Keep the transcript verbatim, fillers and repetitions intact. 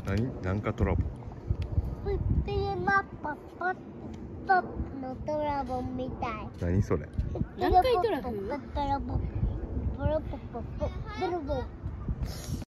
何？なんかトラボ。 プッピーマッポポッポッのトラボみたい。 何それ？ 何回トラフ？ トラボポロポポポポロボ。